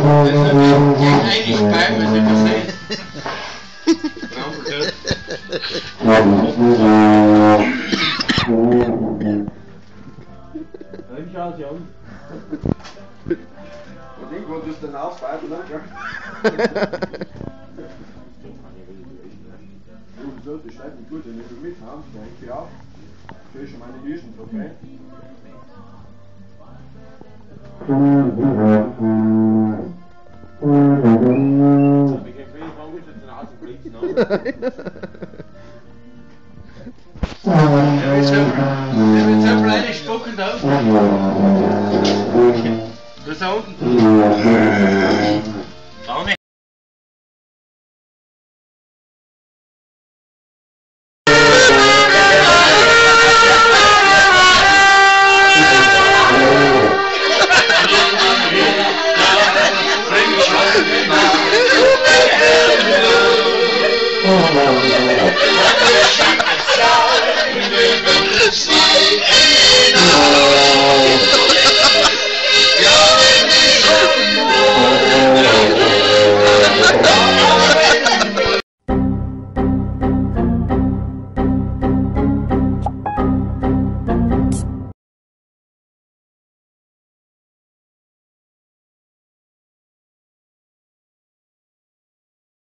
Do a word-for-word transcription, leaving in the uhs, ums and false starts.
Eigentlich Bein, wenn du das sehst. Dann schau sie an. Und irgendwo tust du den ausweiten, ne? Du sollst die Scheiben gut in die mit haben, dann hängt die auf. Ich will schon meine Nieren, okay? Ich kann wenig fangen, bis jetzt nach Hause blitzen, ne? Der wird so, der wird so kleine spuckend aus. Das da unten.